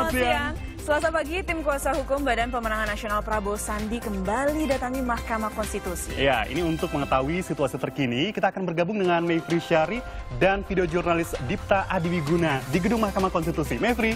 Selamat siang. Selasa pagi, tim kuasa hukum Badan Pemenangan Nasional Prabowo Sandi kembali datangi Mahkamah Konstitusi. Ya, ini untuk mengetahui situasi terkini, kita akan bergabung dengan Mevri Syari dan video jurnalis Dipta Adiwiguna di Gedung Mahkamah Konstitusi. Mevri.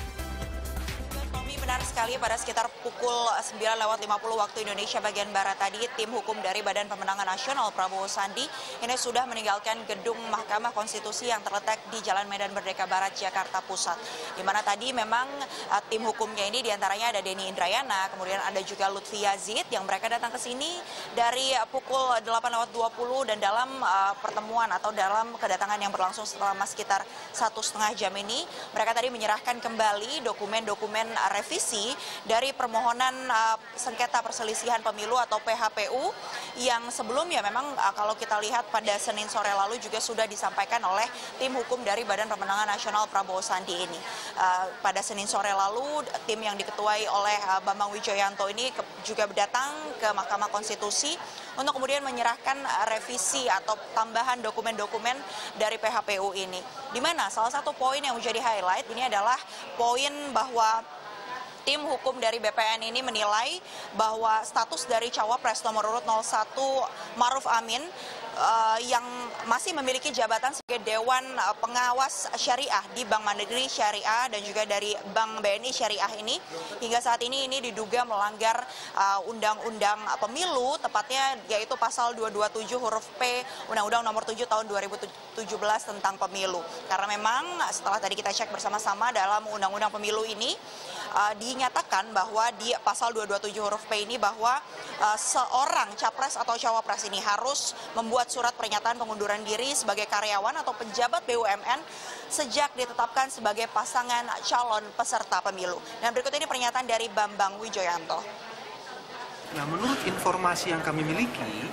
Sekali pada sekitar pukul 9.50 waktu Indonesia bagian Barat tadi, tim hukum dari Badan Pemenangan Nasional Prabowo Sandi ini sudah meninggalkan gedung Mahkamah Konstitusi yang terletak di Jalan Medan Merdeka Barat, Jakarta Pusat. Di mana tadi memang tim hukumnya ini diantaranya ada Denny Indrayana, kemudian ada juga Lutfi Yazid yang mereka datang ke sini dari pukul 8.20 dan dalam pertemuan atau dalam kedatangan yang berlangsung selama sekitar 1,5 jam ini, mereka tadi menyerahkan kembali dokumen-dokumen revisi dari permohonan sengketa perselisihan pemilu atau PHPU yang sebelumnya memang kalau kita lihat pada Senin sore lalu juga sudah disampaikan oleh tim hukum dari Badan Pemenangan Nasional Prabowo Sandi ini. Pada Senin sore lalu tim yang diketuai oleh Bambang Wijoyanto ini juga datang ke Mahkamah Konstitusi untuk kemudian menyerahkan revisi atau tambahan dokumen-dokumen dari PHPU ini. Di mana salah satu poin yang menjadi highlight ini adalah poin bahwa tim hukum dari BPN ini menilai bahwa status dari cawapres nomor urut 01 Maruf Amin yang masih memiliki jabatan sebagai Dewan Pengawas Syariah di Bank Mandiri Syariah dan juga dari Bank BNI Syariah ini hingga saat ini diduga melanggar Undang-Undang Pemilu, tepatnya yaitu pasal 227 huruf P Undang-Undang nomor 7 tahun 2017 tentang pemilu. Karena memang setelah tadi kita cek bersama-sama dalam Undang-Undang Pemilu ini dinyatakan bahwa di pasal 227 huruf P ini bahwa seorang capres atau cawapres ini harus membuat surat pernyataan pengunduran diri sebagai karyawan atau pejabat BUMN sejak ditetapkan sebagai pasangan calon peserta pemilu. Dan berikut ini pernyataan dari Bambang Wijoyanto. Nah, menurut informasi yang kami miliki,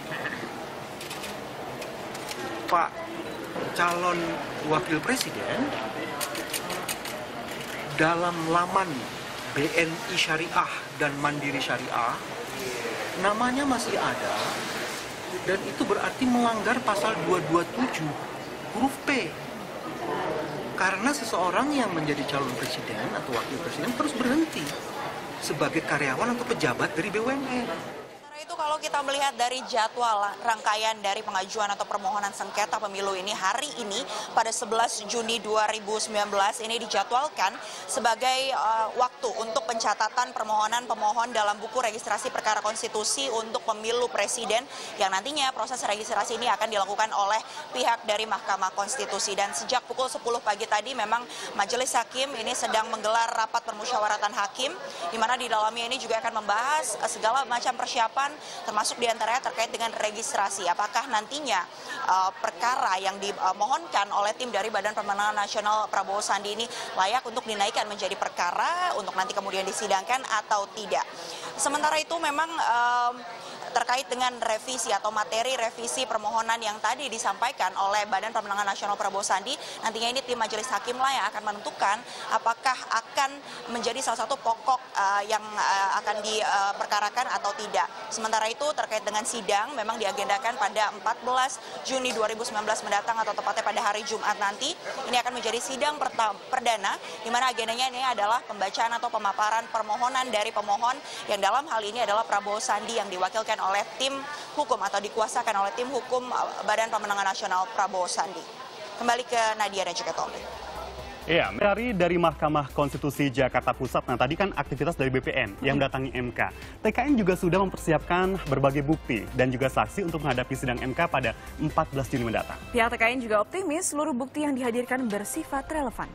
Pak calon wakil presiden dalam laman BNI Syariah dan Mandiri Syariah namanya masih ada, dan itu berarti melanggar pasal 227 huruf P. Karena seseorang yang menjadi calon presiden atau wakil presiden harus berhenti sebagai karyawan atau pejabat dari BUMN. Itu kalau kita melihat dari jadwal rangkaian dari pengajuan atau permohonan sengketa pemilu ini, hari ini pada 11 Juni 2019 ini dijadwalkan sebagai waktu untuk pencatatan permohonan pemohon dalam buku registrasi perkara konstitusi untuk pemilu presiden yang nantinya proses registrasi ini akan dilakukan oleh pihak dari Mahkamah Konstitusi. Dan sejak pukul 10 pagi tadi memang Majelis Hakim ini sedang menggelar rapat permusyawaratan hakim, di mana di dalamnya ini juga akan membahas segala macam persiapan termasuk diantaranya terkait dengan registrasi. Apakah nantinya perkara yang dimohonkan oleh tim dari Badan Pemenangan Nasional Prabowo Sandi ini layak untuk dinaikkan menjadi perkara untuk nanti kemudian disidangkan atau tidak. Sementara itu memang terkait dengan revisi atau materi revisi permohonan yang tadi disampaikan oleh Badan Pemenangan Nasional Prabowo Sandi, nantinya ini tim Majelis Hakim lah yang akan menentukan apakah akan menjadi salah satu pokok yang akan diperkarakan atau tidak. Sementara itu terkait dengan sidang memang diagendakan pada 14 Juni 2019 mendatang atau tepatnya pada hari Jumat nanti. Ini akan menjadi sidang perdana di mana agendanya ini adalah pembacaan atau pemaparan permohonan dari pemohon yang dalam hal ini adalah Prabowo Sandi yang diwakilkan oleh tim hukum atau dikuasakan oleh tim hukum Badan Pemenangan Nasional Prabowo Sandi. Kembali ke Nadia dan juga Tommy. Iya, dari Mahkamah Konstitusi Jakarta Pusat. Nah, tadi kan aktivitas dari BPN yang datangi MK. TKN juga sudah mempersiapkan berbagai bukti dan juga saksi untuk menghadapi sidang MK pada 14 Juni mendatang. Pihak TKN juga optimis seluruh bukti yang dihadirkan bersifat relevan.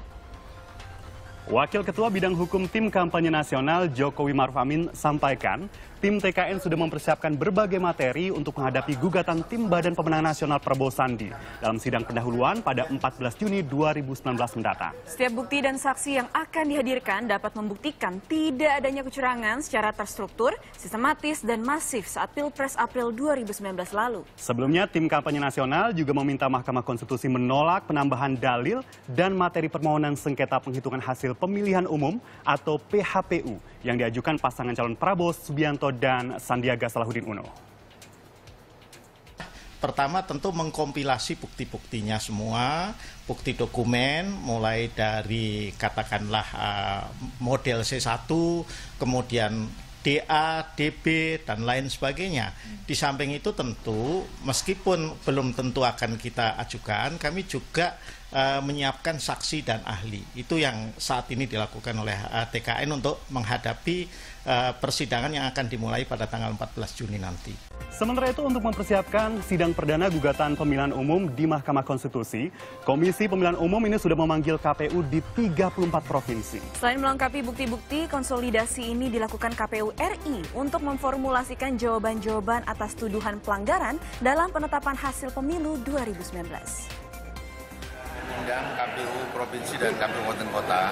Wakil Ketua Bidang Hukum Tim Kampanye Nasional Jokowi Maruf Amin sampaikan, tim TKN sudah mempersiapkan berbagai materi untuk menghadapi gugatan tim Badan Pemenangan Nasional Prabowo Sandi dalam sidang pendahuluan pada 14 Juni 2019 mendatang. Setiap bukti dan saksi yang akan dihadirkan dapat membuktikan tidak adanya kecurangan secara terstruktur, sistematis, dan masif saat Pilpres April 2019 lalu. Sebelumnya, tim Kampanye Nasional juga meminta Mahkamah Konstitusi menolak penambahan dalil dan materi permohonan sengketa penghitungan hasil pemilihan umum atau PHPU yang diajukan pasangan calon Prabowo Subianto dan Sandiaga Salahuddin Uno. Pertama tentu mengkompilasi bukti-buktinya semua, bukti dokumen mulai dari katakanlah model C1, kemudian DA, DB, dan lain sebagainya. Di samping itu tentu meskipun belum tentu akan kita ajukan, kami juga menyiapkan saksi dan ahli. Itu yang saat ini dilakukan oleh TKN untuk menghadapi persidangan yang akan dimulai pada tanggal 14 Juni nanti. Sementara itu untuk mempersiapkan sidang perdana gugatan pemilihan umum di Mahkamah Konstitusi, Komisi Pemilihan Umum ini sudah memanggil KPU di 34 provinsi. Selain melengkapi bukti-bukti, konsolidasi ini dilakukan KPU RI untuk memformulasikan jawaban-jawaban atas tuduhan pelanggaran dalam penetapan hasil pemilu 2019. Mengundang KPU Provinsi dan KPU Kabupaten Kota.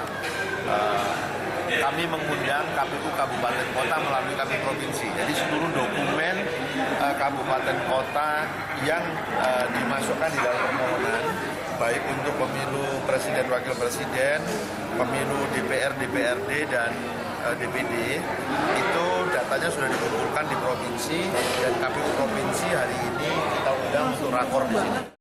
Kami mengundang KPU Kabupaten Kota melalui KPU Provinsi. Jadi seluruh dokumen Kabupaten Kota yang dimasukkan di dalam permohonan, baik untuk pemilu Presiden Wakil Presiden, pemilu DPR, DPRD, dan DPD, itu datanya sudah dikumpulkan di provinsi dan KPU Provinsi hari ini kita undang untuk rakor di sini.